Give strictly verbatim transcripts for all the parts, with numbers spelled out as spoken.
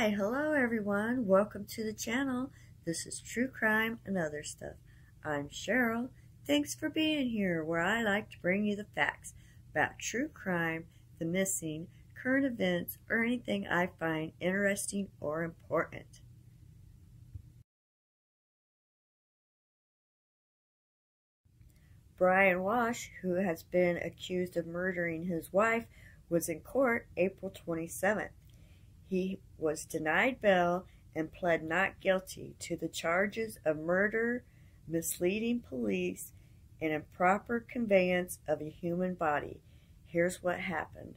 Hi, hello everyone. Welcome to the channel. This is True Crime and Other Stuff. I'm Cheryl. Thanks for being here, where I like to bring you the facts about true crime, the missing, current events, or anything I find interesting or important. Brian Walsh, who has been accused of murdering his wife, was in court April twenty-seventh. He was denied bail and pled not guilty to the charges of murder, misleading police, and improper conveyance of a human body. Here's what happened.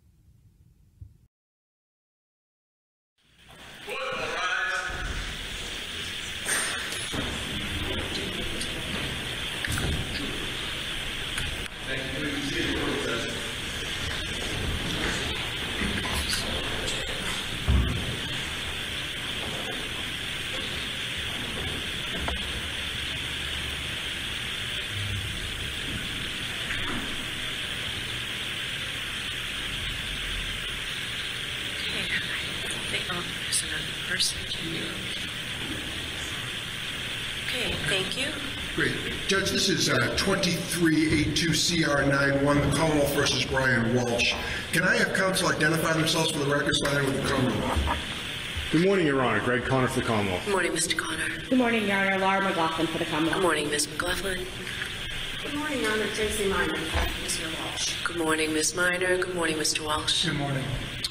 Okay, thank you. Great. Judge, this is uh, twenty-three eighty-two C R ninety-one, the Commonwealth versus Brian Walsh. Can I have counsel identify themselves for the record, starting with the Commonwealth? Good morning, Your Honor. Greg Conner for the Commonwealth. Good morning, Mister Conner. Good morning, Your Honor. Laura McLaughlin for the Commonwealth. Good morning, Miz McLaughlin. Good morning, Your Honor. Tracy Minor. Mister Walsh. Good morning, Miz Minor. Good morning, Mister Walsh. Good morning.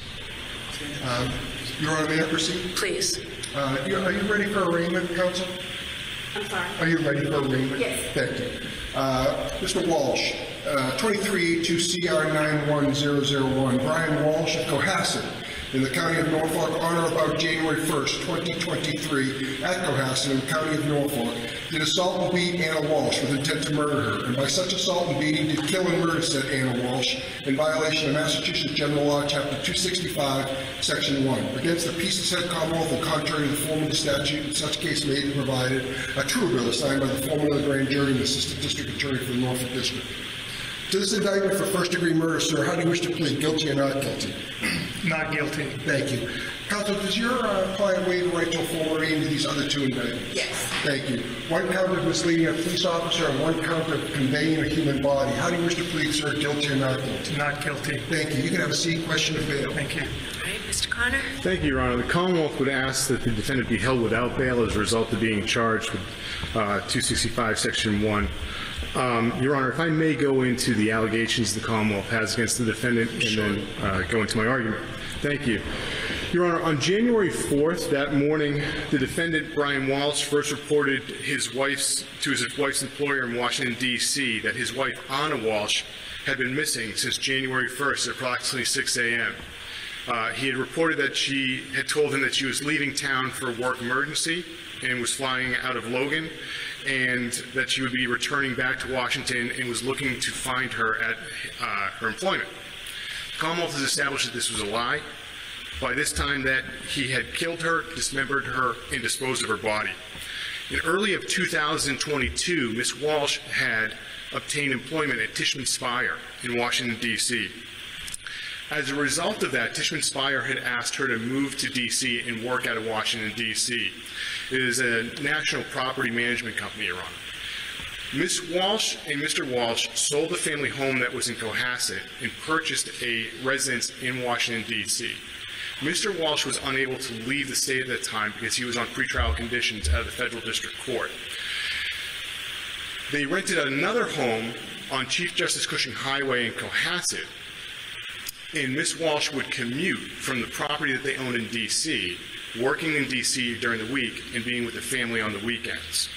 Uh, Your Honor, may I proceed? Please. Uh, you, are you ready for arraignment, counsel? I'm sorry. Are you ready for arraignment? Yes. Thank you. Uh, Mister Walsh, uh, twenty-three eighty-two C R nine one zero zero one, Brian Walsh of Cohasset, in the County of Norfolk, on or about January first, twenty twenty-three, at Cohasset, in the County of Norfolk, did assault and beat Anna Walsh with intent to murder her, and by such assault and beating did kill and murder said Anna Walsh in violation of Massachusetts General Law, Chapter two sixty-five, Section one, against the peace of said Commonwealth and contrary to the form of the statute, in such case made and provided, a true bill assigned by the foreman of the grand jury and the Assistant District Attorney for the Norfolk District. To this indictment for first-degree murder, sir, how do you wish to plead, guilty or not guilty? Not guilty. Thank you. Counsel, does your uh, client waive the right to a full arraignment to these other two indictments? Yes. Thank you. One count of misleading a police officer and one count of conveying a human body. How do you wish to plead, sir, guilty or not guilty? Not guilty. Thank you. You can have a seat. Question of bail. Thank you. All right, Mister Conner. Thank you, Your Honor. The Commonwealth would ask that the defendant be held without bail as a result of being charged with uh, two sixty-five, Section one. Um, Your Honor, if I may go into the allegations the Commonwealth has against the defendant and Sure. then uh, go into my argument. Thank you. Your Honor, on January fourth, that morning, the defendant, Brian Walsh, first reported his wife's, to his wife's employer in Washington, D C, that his wife, Anna Walsh, had been missing since January first at approximately six A M Uh, he had reported that she had told him that she was leaving town for a work emergency and was flying out of Logan, and that she would be returning back to Washington and was looking to find her at uh, her employment. The Commonwealth has established that this was a lie. By this time that he had killed her, dismembered her, and disposed of her body. In early of two thousand twenty-two, Miz Walsh had obtained employment at Tishman Speyer in Washington, D C As a result of that, Tishman Speyer had asked her to move to D C and work out of Washington, D C It is a national property management company, Your Honor. Miz Walsh and Mister Walsh sold the family home that was in Cohasset and purchased a residence in Washington, D C Mister Walsh was unable to leave the state at that time because he was on pretrial conditions out of the federal district court. They rented another home on Chief Justice Cushing Highway in Cohasset, and Miz Walsh would commute from the property that they owned in D C, working in D C during the week and being with the family on the weekends.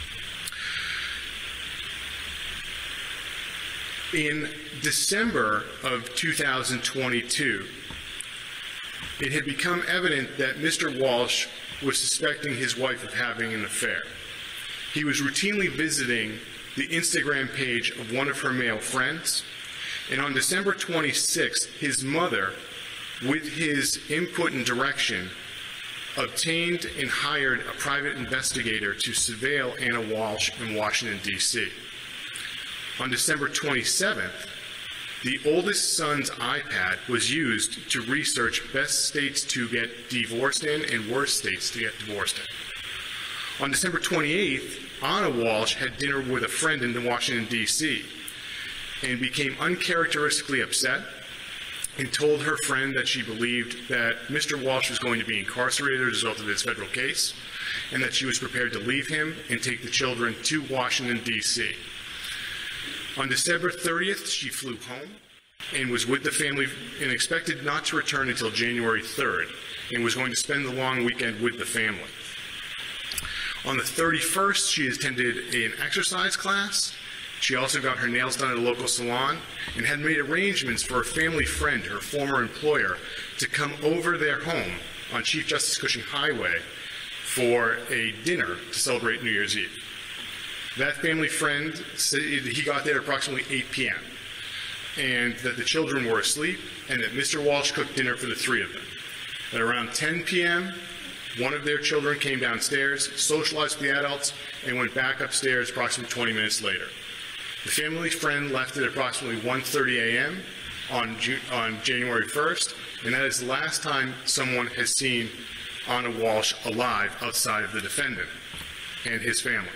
In December of two thousand twenty-two, it had become evident that Mister Walsh was suspecting his wife of having an affair. He was routinely visiting the Instagram page of one of her male friends, and on December twenty-sixth, his mother, with his input and direction, obtained and hired a private investigator to surveil Anna Walsh in Washington, D C On December twenty-seventh, The oldest son's iPad was used to research best states to get divorced in and worst states to get divorced in. On December twenty-eighth, Anna Walsh had dinner with a friend in Washington, D C, and became uncharacteristically upset and told her friend that she believed that Mister Walsh was going to be incarcerated as a result of his federal case, and that she was prepared to leave him and take the children to Washington, D C. On December thirtieth, she flew home and was with the family and expected not to return until January third, and was going to spend the long weekend with the family. On the thirty-first, she attended an exercise class. She also got her nails done at a local salon and had made arrangements for a family friend, her former employer, to come over their home on Chief Justice Cushing Highway for a dinner to celebrate New Year's Eve. That family friend said he got there at approximately eight p m and that the children were asleep and that Mister Walsh cooked dinner for the three of them. At around ten p m, one of their children came downstairs, socialized with the adults, and went back upstairs approximately twenty minutes later. The family friend left at approximately one thirty a m on, on January first, and that is the last time someone has seen Anna Walsh alive outside of the defendant and his family.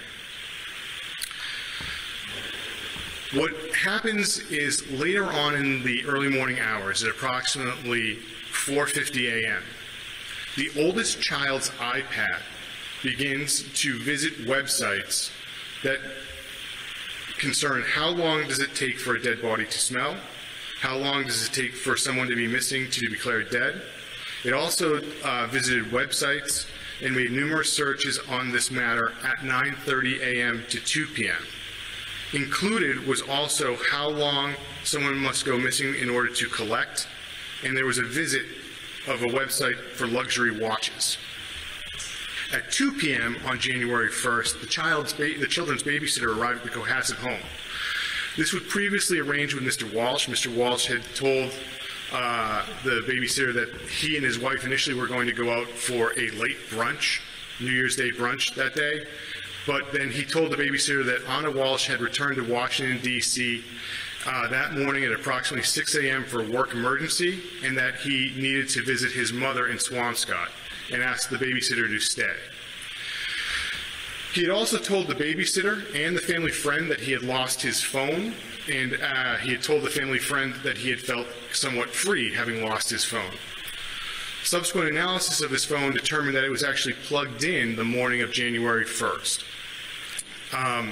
What happens is later on in the early morning hours, at approximately four fifty a m, the oldest child's iPad begins to visit websites that concern how long does it take for a dead body to smell, how long does it take for someone to be missing to be declared dead. It also uh, visited websites and made numerous searches on this matter at nine thirty a m to two p m Included was also how long someone must go missing in order to collect, and there was a visit of a website for luxury watches. At two p m on January first, the, child's ba the children's babysitter arrived at the Cohasset home. This was previously arranged with Mister Walsh. Mister Walsh had told uh, the babysitter that he and his wife initially were going to go out for a late brunch, New Year's Day brunch that day, but then he told the babysitter that Anna Walsh had returned to Washington, D C Uh, that morning at approximately six a m for a work emergency, and that he needed to visit his mother in Swampscott, and asked the babysitter to stay. He had also told the babysitter and the family friend that he had lost his phone, and uh, he had told the family friend that he had felt somewhat free having lost his phone. Subsequent analysis of his phone determined that it was actually plugged in the morning of January first. Um,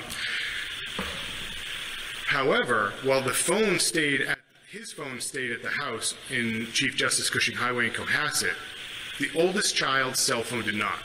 However, while the phone stayed at, his phone stayed at the house in Chief Justice Cushing Highway in Cohasset, the oldest child's cell phone did not.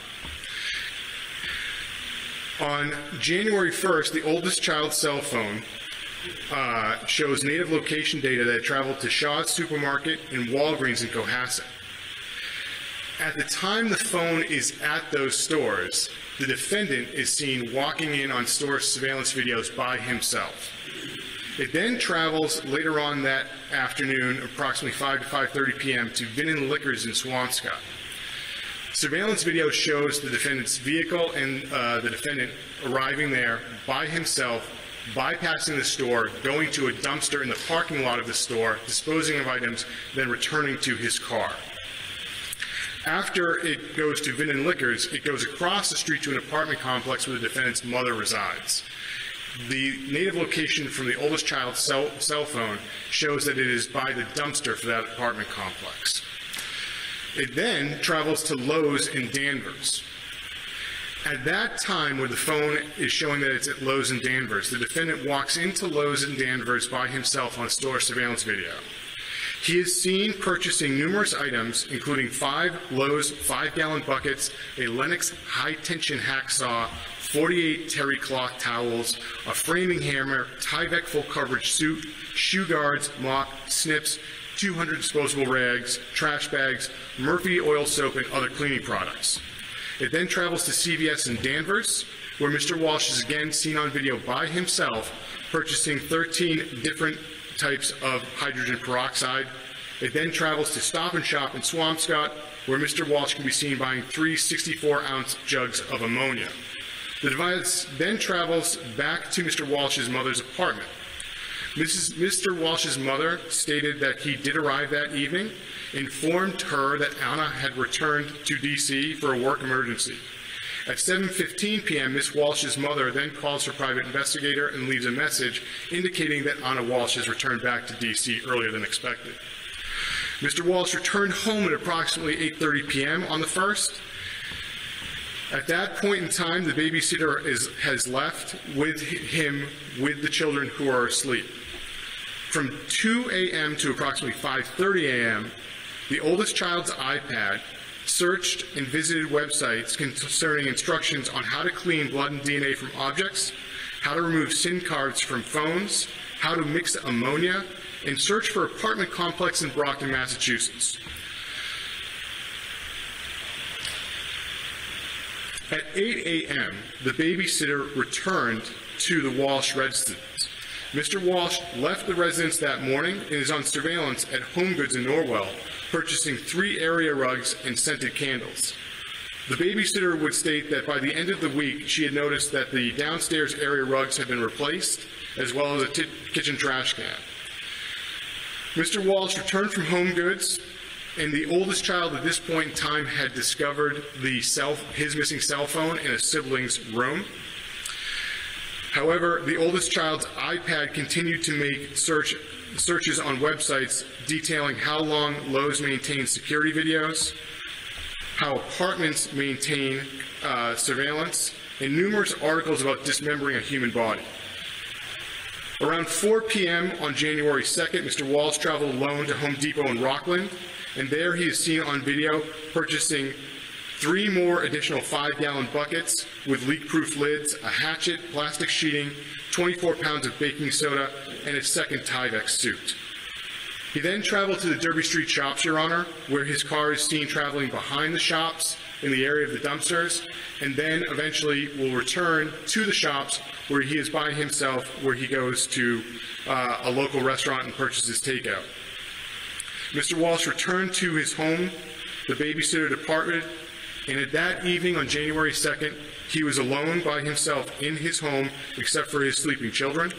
On January first, the oldest child's cell phone uh, shows native location data that traveled to Shaw's Supermarket and Walgreens in Cohasset. At the time the phone is at those stores, the defendant is seen walking in on store surveillance videos by himself. It then travels later on that afternoon, approximately five to five thirty p m to Vinin Liquors in Swampscott. Surveillance video shows the defendant's vehicle and uh, the defendant arriving there by himself, bypassing the store, going to a dumpster in the parking lot of the store, disposing of items, then returning to his car. After it goes to Vinin Liquors, it goes across the street to an apartment complex where the defendant's mother resides. The native location from the oldest child's cell, cell phone shows that it is by the dumpster for that apartment complex. It then travels to Lowe's in Danvers. At that time, where the phone is showing that it's at Lowe's in Danvers, the defendant walks into Lowe's in Danvers by himself on store surveillance video. He is seen purchasing numerous items, including five Lowe's five-gallon buckets, a Lennox high-tension hacksaw, forty-eight terry cloth towels, a framing hammer, Tyvek full-coverage suit, shoe guards, mop, snips, two hundred disposable rags, trash bags, Murphy oil soap, and other cleaning products. It then travels to C V S in Danvers, where Mister Walsh is again seen on video by himself purchasing thirteen different types of hydrogen peroxide. It then travels to Stop and Shop in Swampscott, where Mister Walsh can be seen buying three sixty-four ounce jugs of ammonia. The device then travels back to Mister Walsh's mother's apartment. Missus Mister Walsh's mother stated that he did arrive that evening, informed her that Anna had returned to D C for a work emergency. At seven fifteen p m, Miss Walsh's mother then calls her private investigator and leaves a message indicating that Anna Walsh has returned back to D C earlier than expected. Mister Walsh returned home at approximately eight thirty p m on the first. At that point in time, the babysitter is, has left with him with the children who are asleep. From two a m to approximately five thirty a m, the oldest child's iPad searched and visited websites concerning instructions on how to clean blood and D N A from objects, how to remove SIM cards from phones, how to mix ammonia, and search for apartment complex in Brockton, Massachusetts. At eight a m, the babysitter returned to the Walsh residence. Mister Walsh left the residence that morning and is on surveillance at Home Goods in Norwell, purchasing three area rugs and scented candles. The babysitter would state that by the end of the week, she had noticed that the downstairs area rugs had been replaced, as well as a t kitchen trash can. Mister Walsh returned from Home Goods, and the oldest child at this point in time had discovered the cell, his missing cell phone in a sibling's room. However, the oldest child's iPad continued to make search, searches on websites detailing how long Lowe's maintains security videos, how apartments maintain uh, surveillance, and numerous articles about dismembering a human body. Around four p m on January second, Mister Walsh traveled alone to Home Depot in Rockland, and there he is seen on video purchasing three more additional five-gallon buckets with leak-proof lids, a hatchet, plastic sheeting, twenty-four pounds of baking soda, and a second Tyvek suit. He then traveled to the Derby Street shops, Your Honor, where his car is seen traveling behind the shops in the area of the dumpsters, and then eventually will return to the shops where he is by himself, where he goes to uh, a local restaurant and purchases takeout. Mister Walsh returned to his home. The babysitter departed, and at that evening on January second, he was alone by himself in his home except for his sleeping children.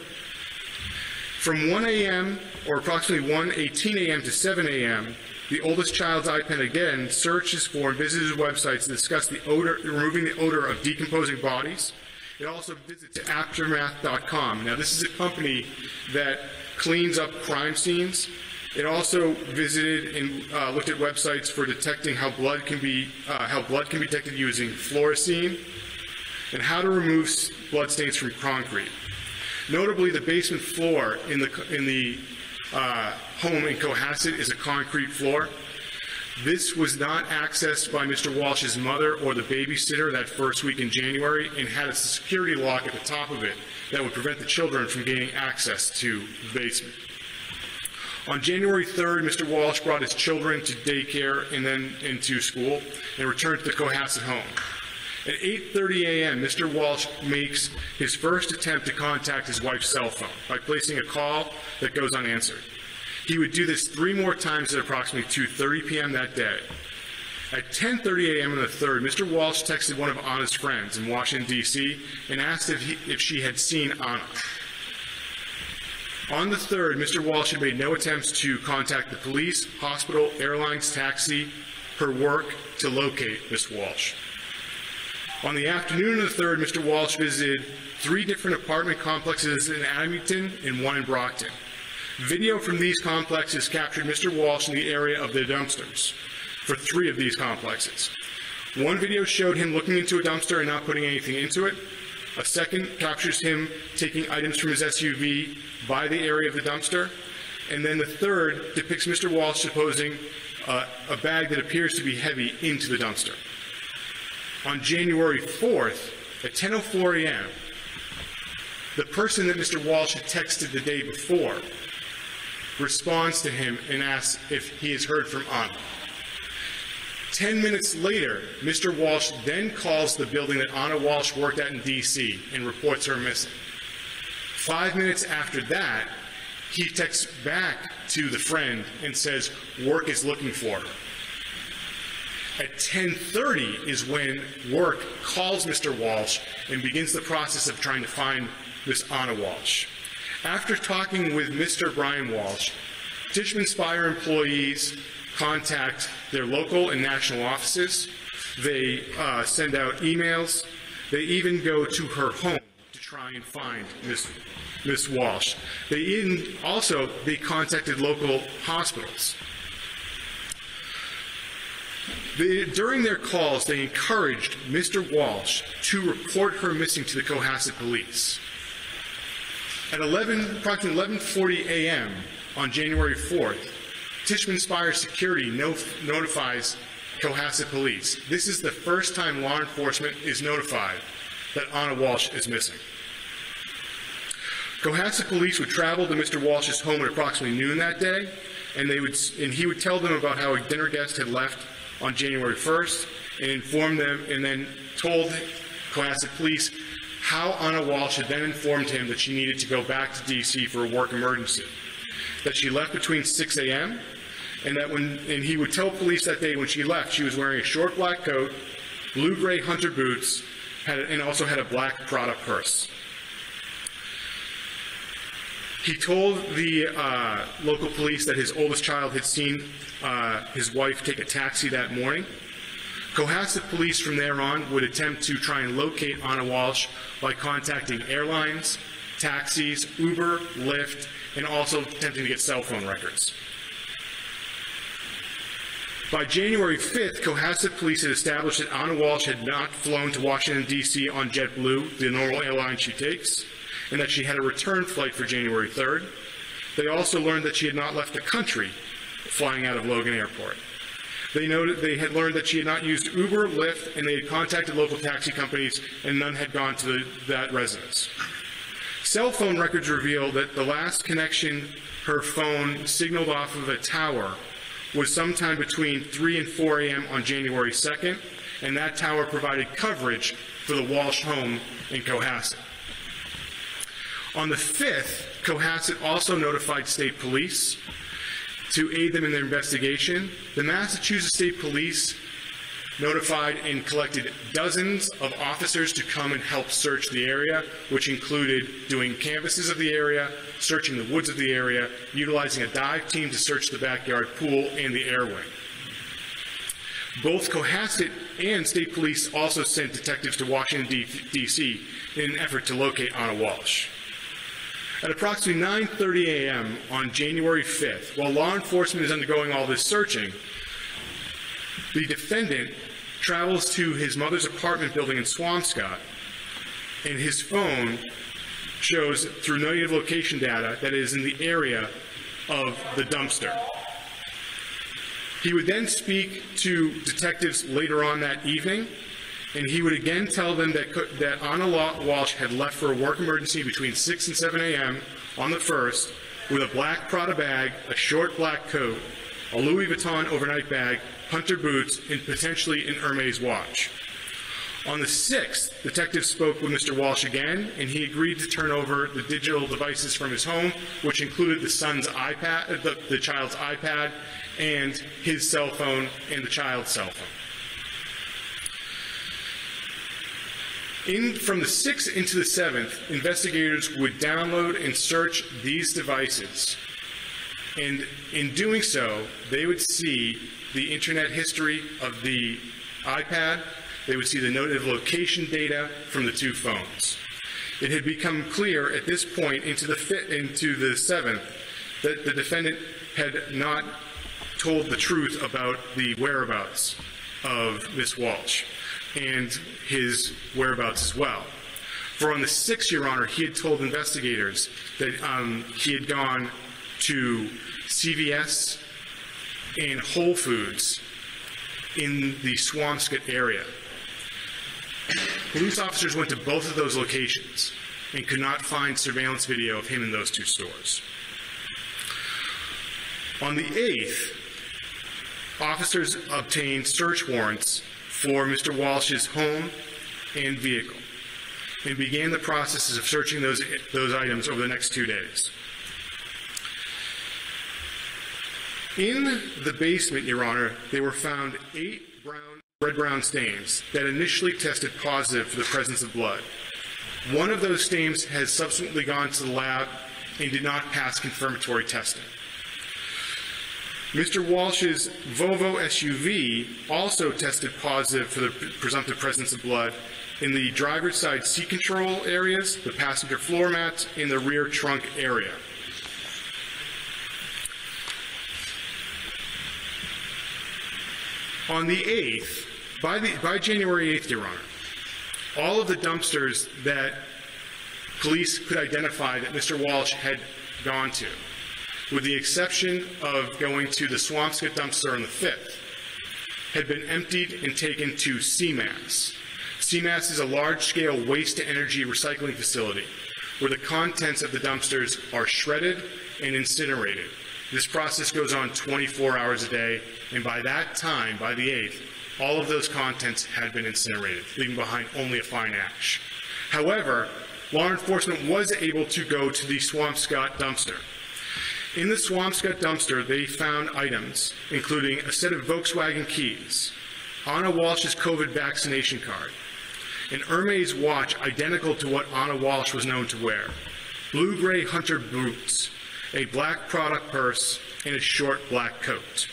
From one a m or approximately one eighteen a m to seven a m, the oldest child's iPad again searches for and visits websites to discuss the odor, removing the odor of decomposing bodies. It also visits aftermath dot com. Now, this is a company that cleans up crime scenes. It also visited and uh, looked at websites for detecting how blood can be uh, how blood can be detected using fluorescein, and how to remove blood stains from concrete. Notably, the basement floor in the in the uh, home in Cohasset is a concrete floor. This was not accessed by Mister Walsh's mother or the babysitter that first week in January, and had a security lock at the top of it that would prevent the children from gaining access to the basement. On January third, Mister Walsh brought his children to daycare and then into school and returned to the Cohasset home. At eight thirty a m, Mister Walsh makes his first attempt to contact his wife's cell phone by placing a call that goes unanswered. He would do this three more times at approximately two thirty p m that day. At ten thirty a m on the third, Mister Walsh texted one of Anna's friends in Washington, D C and asked if, he, if she had seen Anna. On the third, Mister Walsh had made no attempts to contact the police, hospital, airlines, taxi, her work to locate Miss Walsh. On the afternoon of the third, Mister Walsh visited three different apartment complexes in Abington and one in Brockton. Video from these complexes captured Mister Walsh in the area of the dumpsters for three of these complexes. One video showed him looking into a dumpster and not putting anything into it. A second captures him taking items from his S U V by the area of the dumpster. And then the third depicts Mister Walsh supposing uh, a bag that appears to be heavy into the dumpster. On January fourth, at ten oh four a m, the person that Mister Walsh had texted the day before responds to him and asks if he has heard from Anna. Ten minutes later, Mister Walsh then calls the building that Anna Walsh worked at in D C and reports her missing. Five minutes after that, he texts back to the friend and says, work is looking for her. At ten thirty is when work calls Mister Walsh and begins the process of trying to find Miss Anna Walsh. After talking with Mister Brian Walsh, Tishman Speyer employees contact their local and national offices. They uh, send out emails. They even go to her home to try and find Miss Miss Walsh. They even also they contacted local hospitals. They, during their calls, they encouraged Mister Walsh to report her missing to the Cohasset police. At eleven, approximately eleven forty a m on January fourth, Tishman Speyer Security no, notifies Cohasset police. This is the first time law enforcement is notified that Anna Walsh is missing. Cohasset police would travel to Mister Walsh's home at approximately noon that day, and they would, and he would tell them about how a dinner guest had left on January first, and inform them, and then told Cohasset police how Anna Walsh had then informed him that she needed to go back to D C for a work emergency, that she left between six a m and that when, and he would tell police that day when she left, she was wearing a short black coat, blue-gray hunter boots, had a, and also had a black Prada purse. He told the uh, local police that his oldest child had seen uh, his wife take a taxi that morning. Cohasset police from there on would attempt to try and locate Anna Walsh by contacting airlines, taxis, Uber, Lyft, and also attempting to get cell phone records. By January fifth, Cohasset police had established that Anna Walsh had not flown to Washington, D C on JetBlue, the normal airline she takes, and that she had a return flight for January third. They also learned that she had not left the country flying out of Logan Airport. They noted they had learned that she had not used Uber, Lyft, and they had contacted local taxi companies, and none had gone to the, that residence. Cell phone records reveal that the last connection her phone signaled off of a tower was sometime between three and four a m on January second, and that tower provided coverage for the Walsh home in Cohasset. On the fifth, Cohasset also notified state police to aid them in their investigation. The Massachusetts State Police notified and collected dozens of officers to come and help search the area, which included doing canvasses of the area, searching the woods of the area, utilizing a dive team to search the backyard pool and the air wing. Both Cohasset and state police also sent detectives to Washington, D C in an effort to locate Anna Walsh. At approximately nine thirty a m on January fifth, while law enforcement is undergoing all this searching, the defendant travels to his mother's apartment building in Swampscott, and his phone shows through native location data that it is in the area of the dumpster. He would then speak to detectives later on that evening, and he would again tell them that, that Anna Walsh had left for a work emergency between six and seven a m on the first with a black Prada bag, a short black coat, a Louis Vuitton overnight bag, hunter boots, and potentially an Hermes watch. On the sixth, detectives spoke with Mister Walsh again, and he agreed to turn over the digital devices from his home, which included the son's iPad, the, the child's iPad, and his cell phone and the child's cell phone. In, from the sixth into the seventh, investigators would download and search these devices. And in doing so, they would see the internet history of the iPad. They would see the native location data from the two phones. It had become clear at this point into the, fit, into the seventh that the defendant had not told the truth about the whereabouts of Miss Walsh and his whereabouts as well. For on the sixth, Your Honor, he had told investigators that um, he had gone to C V S and Whole Foods in the Swampscott area. Police officers went to both of those locations and could not find surveillance video of him in those two stores. On the eighth, officers obtained search warrants for Mister Walsh's home and vehicle and began the processes of searching those, those items over the next two days. In the basement, Your Honor, they were found eight brown, red-brown stains that initially tested positive for the presence of blood. One of those stains has subsequently gone to the lab and did not pass confirmatory testing. Mister Walsh's Volvo S U V also tested positive for the presumptive presence of blood in the driver's side seat control areas, the passenger floor mats, and the rear trunk area. On the eighth, by, the, by January eighth, Your Honor, all of the dumpsters that police could identify that Mister Walsh had gone to, with the exception of going to the Swampscott dumpster on the fifth, had been emptied and taken to C MAS. C MAS is a large-scale waste-to-energy recycling facility where the contents of the dumpsters are shredded and incinerated. This process goes on twenty-four hours a day, and by that time, by the eighth, all of those contents had been incinerated, leaving behind only a fine ash. However, law enforcement was able to go to the Swampscott dumpster. In the Swampscott dumpster, they found items including a set of Volkswagen keys, Anna Walsh's COVID vaccination card, an Hermes watch identical to what Anna Walsh was known to wear, blue-gray hunter boots, a black product purse, and a short black coat.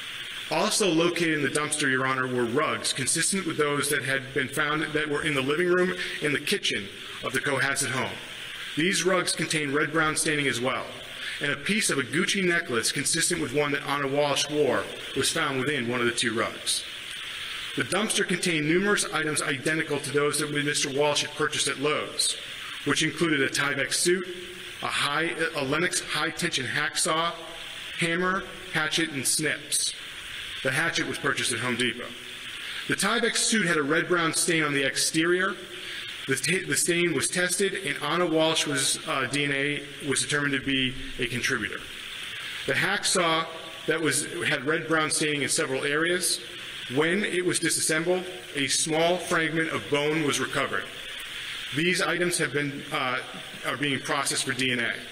Also located in the dumpster, Your Honor, were rugs consistent with those that had been found that were in the living room and the kitchen of the Cohasset home. These rugs contain red-brown staining as well, and a piece of a Gucci necklace consistent with one that Anna Walsh wore was found within one of the two rugs. The dumpster contained numerous items identical to those that Mister Walsh had purchased at Lowe's, which included a Tyvek suit, a, high, a Lennox high-tension hacksaw, hammer, hatchet, and snips. The hatchet was purchased at Home Depot. The Tyvek suit had a red-brown stain on the exterior. The, the stain was tested, and Anna Walsh's uh, D N A was determined to be a contributor. The hacksaw that was, had red-brown staining in several areas. When it was disassembled, a small fragment of bone was recovered. These items have been, uh, are being processed for D N A.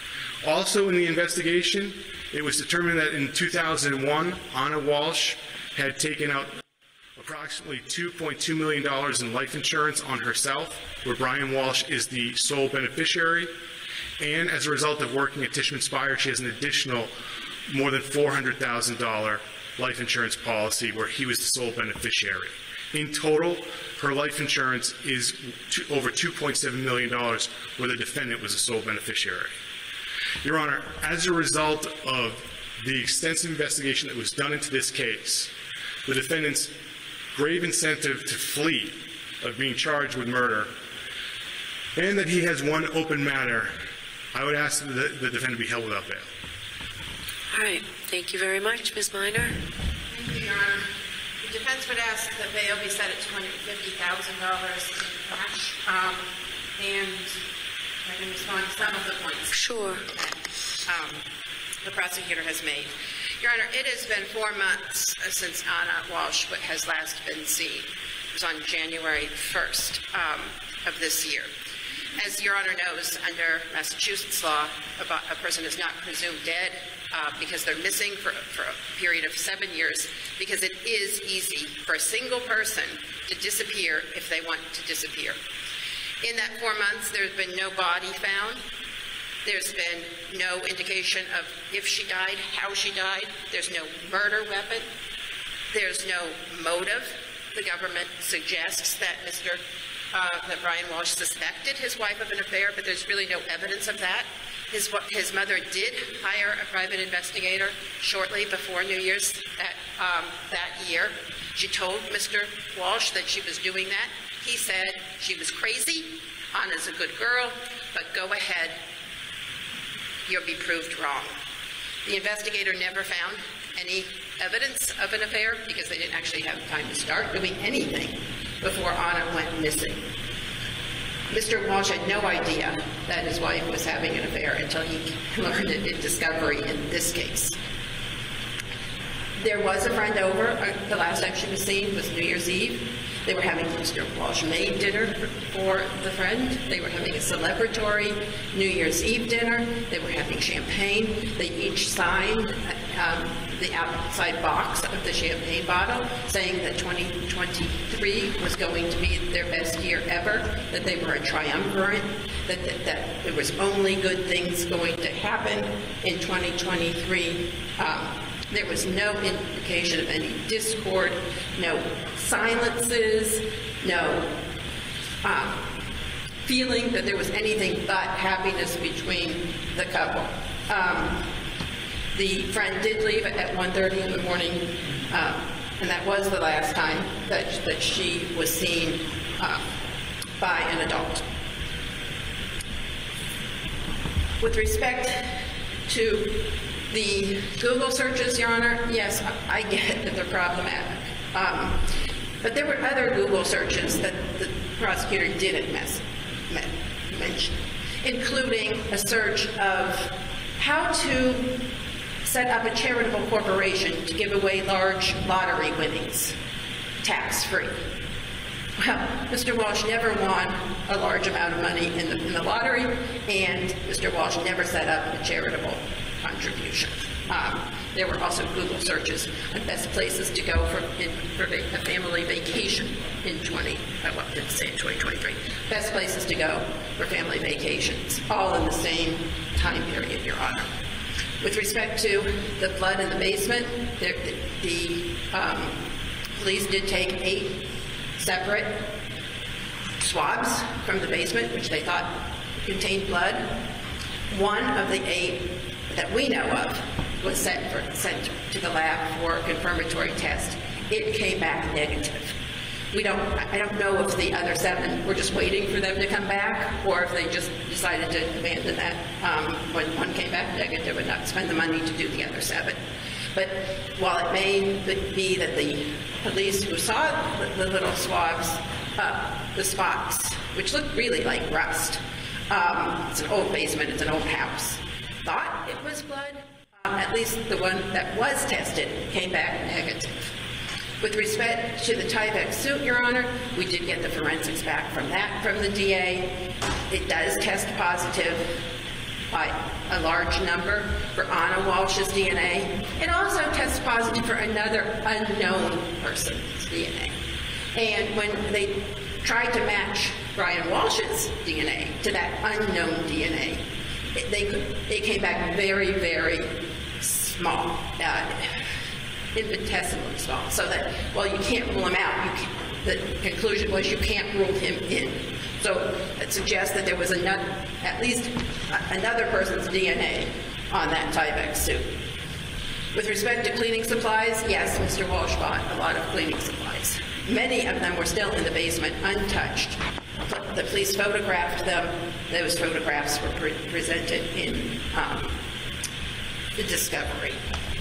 Also in the investigation, it was determined that in two thousand one, Anna Walsh had taken out approximately two point two million dollars in life insurance on herself, where Brian Walsh is the sole beneficiary. And as a result of working at Tishman Speyer, she has an additional more than four hundred thousand dollars life insurance policy where he was the sole beneficiary. In total, her life insurance is to over two point seven million dollars where the defendant was the sole beneficiary. Your Honor, as a result of the extensive investigation that was done into this case, the defendant's grave incentive to flee of being charged with murder, and that he has one open matter, I would ask that the, the defendant be held without bail. All right. Thank you very much. Miz Minor? Thank you, Your Honor. The defense would ask that bail be set at two hundred fifty thousand dollars in cash. Um, and I can respond to some of the points Sure. that um, the prosecutor has made. Your Honor, it has been four months since Anna Walsh has last been seen. It was on January first um, of this year. As Your Honor knows, under Massachusetts law, a person is not presumed dead uh, because they're missing for, for a period of seven years, because it is easy for a single person to disappear if they want to disappear. In that four months, there's been no body found. There's been no indication of if she died, how she died. There's no murder weapon. There's no motive. The government suggests that Mister Uh, that Brian Walsh suspected his wife of an affair, but there's really no evidence of that. His, his mother did hire a private investigator shortly before New Year's that, um, that year. She told Mister Walsh that she was doing that. He said she was crazy. Anna's a good girl, but go ahead. You'll be proved wrong. The investigator never found any evidence of an affair because they didn't actually have time to start doing anything before Anna went missing. Mister Walsh had no idea that his wife was having an affair until he learned it in discovery in this case. There was a friend over. Uh, the last time she was seen was New Year's Eve. They were having Mister Walsh made dinner for the friend. They were having a celebratory New Year's Eve dinner. They were having champagne. They each signed um, the outside box of the champagne bottle, saying that twenty twenty-three was going to be their best year ever, that they were a triumvirate, that, that, that there was only good things going to happen in twenty twenty-three. Um, there was no indication of any discord, no silences, no um, feeling that there was anything but happiness between the couple. Um, the friend did leave at one thirty in the morning, um, and that was the last time that, that she was seen uh, by an adult. With respect to the Google searches, Your Honor, yes, I get that they're problematic. Um, but there were other Google searches that the prosecutor didn't mess, mention, including a search of how to set up a charitable corporation to give away large lottery winnings, tax-free. Well, Mister Walsh never won a large amount of money in the, in the lottery, and Mister Walsh never set up a charitable contribution. Um, there were also Google searches on best places to go for, in, for a family vacation in twenty, I well, didn't say in twenty twenty-three. Best places to go for family vacations, all in the same time period, Your Honor. With respect to the blood in the basement, the, the um, police did take eight separate swabs from the basement, which they thought contained blood. One of the eight that we know of was sent, for, sent to the lab for a confirmatory test. It came back negative. We don't, I don't know if the other seven were just waiting for them to come back, or if they just decided to abandon that um, when one came back negative and not spend the money to do the other seven. But while it may be that the police who saw the, the little swabs, uh, the spots, which look really like rust, um, it's an old basement, it's an old house, thought it was blood, um, at least the one that was tested came back negative. With respect to the Tyvek suit, Your Honor, we did get the forensics back from that from the D A. It does test positive by a large number for Anna Walsh's D N A. It also tests positive for another unknown person's D N A. And when they tried to match Brian Walsh's D N A to that unknown D N A, it, they, they came back very, very small. Uh, infinitesimally small, so that, well, you can't rule him out. You can, the conclusion was you can't rule him in. So it suggests that there was another, at least another person's D N A on that Tyvek suit. With respect to cleaning supplies, yes, Mister Walsh bought a lot of cleaning supplies. Many of them were still in the basement, untouched. The police photographed them. Those photographs were pre presented in um, the discovery.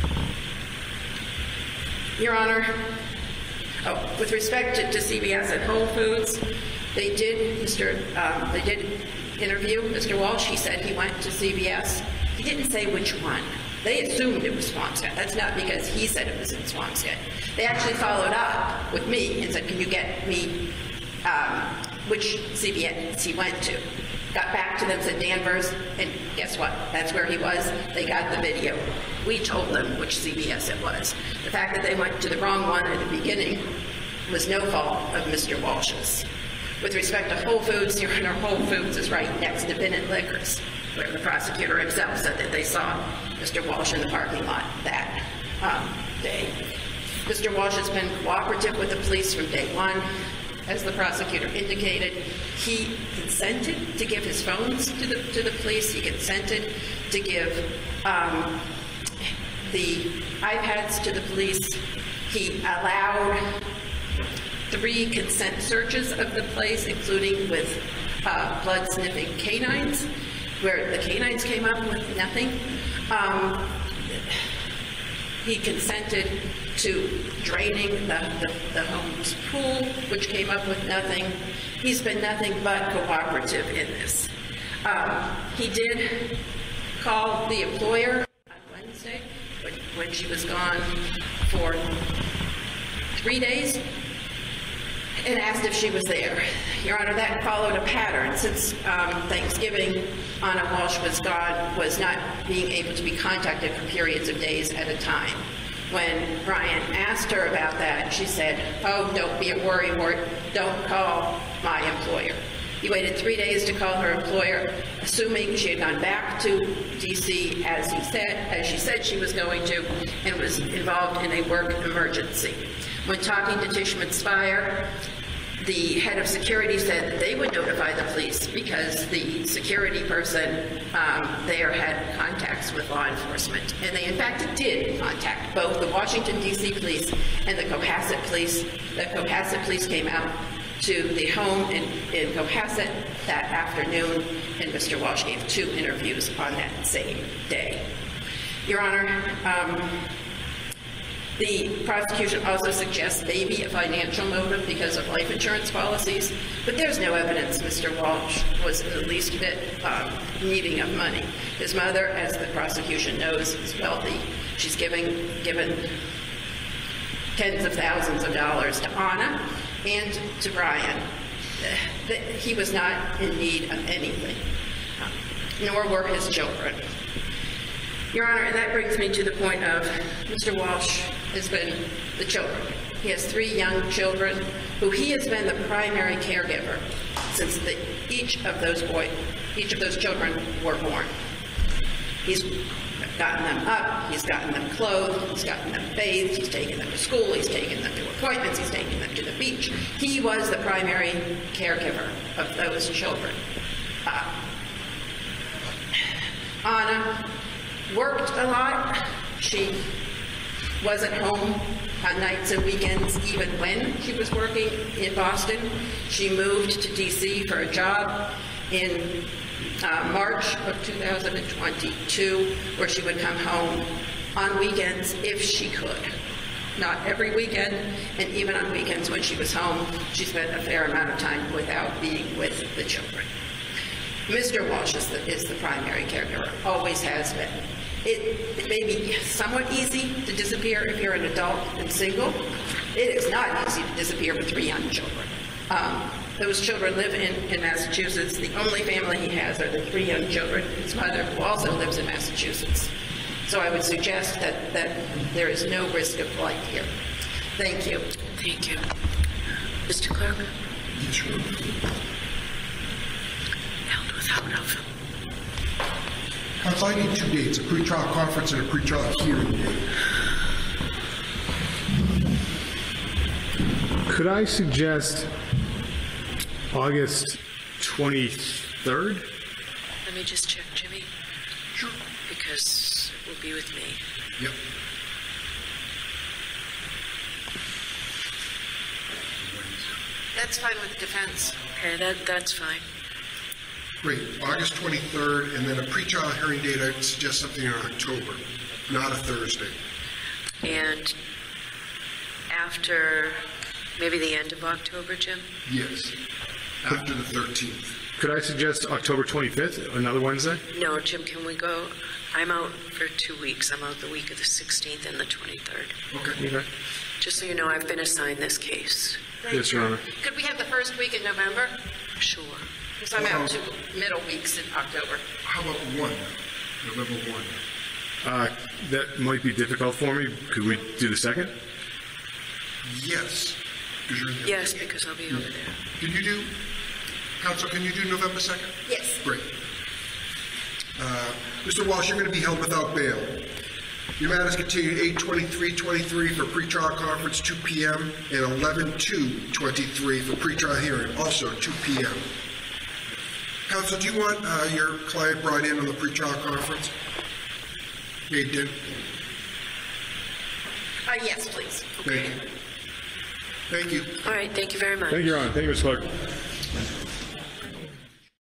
Your Honor, oh, with respect to, to C V S and Whole Foods, they did, Mister Um, they did interview Mister Walsh. He said he went to C V S. He didn't say which one. They assumed it was Swampscott. That's not because he said it was in Swampscott. They actually followed up with me and said, "Can you get me um, which C V S he went to?" Got back to them, said Danvers, and guess what? That's where he was. They got the video. We told them which C V S it was. The fact that they went to the wrong one at the beginning was no fault of Mister Walsh's. With respect to Whole Foods, Your Honor, Whole Foods is right next to Bennett Liquors, where the prosecutor himself said that they saw Mister Walsh in the parking lot that um, day. Mister Walsh has been cooperative with the police from day one. As the prosecutor indicated, he consented to give his phones to the, to the police. He consented to give um, the iPads to the police. He allowed three consent searches of the place, including with uh, blood-sniffing canines, where the canines came up with nothing. Um, he consented to draining the, the, the home's pool, which came up with nothing. He's been nothing but cooperative in this. Um, he did call the employer on Wednesday when, when she was gone for three days and asked if she was there. Your Honor, that followed a pattern. Since um, Thanksgiving, Anna Walsh was gone, was not being able to be contacted for periods of days at a time. When Brian asked her about that, she said, "Oh, don't be a worrywart. Don't call my employer." He waited three days to call her employer, assuming she had gone back to D C as he said, as she said she was going to, and was involved in a work emergency. When talking to Tishman Speyer, the head of security said that they would notify the police because the security person um, there had contacts with law enforcement. And they, in fact, did contact both the Washington, D C police and the Cohasset police. The Cohasset police came out to the home in, in Cohasset that afternoon, and Mister Walsh gave two interviews on that same day. Your Honor, um, the prosecution also suggests maybe a financial motive because of life insurance policies, but there's no evidence Mister Walsh was in the least bit um, needing of money. His mother, as the prosecution knows, is wealthy. She's giving, given tens of thousands of dollars to Anna and to Brian. He was not in need of anything, nor were his children. Your Honor, and that brings me to the point of Mister Walsh has been the children. He has three young children who he has been the primary caregiver since the, each of those boys, each of those children were born. He's gotten them up, he's gotten them clothed, he's gotten them bathed, he's taken them to school, he's taken them to appointments, he's taken them to the beach. He was the primary caregiver of those children. Uh, Anna worked a lot. She wasn't home on nights and weekends even when she was working in Boston. She moved to D C for a job in uh, March of two thousand twenty-two, where she would come home on weekends if she could. Not every weekend, and even on weekends when she was home, she spent a fair amount of time without being with the children. Mister Walsh is the, is the primary caregiver, always has been. It, it may be somewhat easy to disappear if you're an adult and single. It is not easy to disappear with three young children. Um, those children live in, in Massachusetts. The only family he has are the three young children, his mother, who also lives in Massachusetts. So I would suggest that, that there is no risk of flight here. Thank you. Thank you. Mister Clerk? Yes, Your Honor. Held without of. Counsel, I need two dates, a pretrial conference and a pretrial hearing date. Could I suggest August twenty-third? Let me just check, Jimmy, Sure. because it will be with me. Yep. That's fine with defense. Okay, that, that's fine. Great. August twenty-third, and then a pretrial hearing date, I would suggest something in October, not a Thursday. And after maybe the end of October, Jim? Yes. After the thirteenth. Could I suggest October twenty-fifth, another Wednesday? No, Jim, can we go? I'm out for two weeks. I'm out the week of the sixteenth and the twenty-third. Okay. Okay. Just so you know, I've been assigned this case. Yes, Your Honor. Could we have the first week in November? Sure. Because I'm out two middle weeks in October. How about one, November one? Uh, that might be difficult for me. Could we do the second? Yes. 'Cause you're in- Yes, because I'll be over there. Can you do, Counsel, can you do November second? Yes. Great. Uh, Mister Walsh, you're going to be held without bail. Your matter is continued eight twenty-three twenty-three for pretrial conference, two p m, and eleven two twenty-three for pretrial hearing, also two p m Counsel, do you want uh, your client brought in on the pretrial conference? They did. Uh, yes, please. Thank you. Thank you. All right, thank you very much. Thank you, Your Honor. Thank you, Mister Clerk.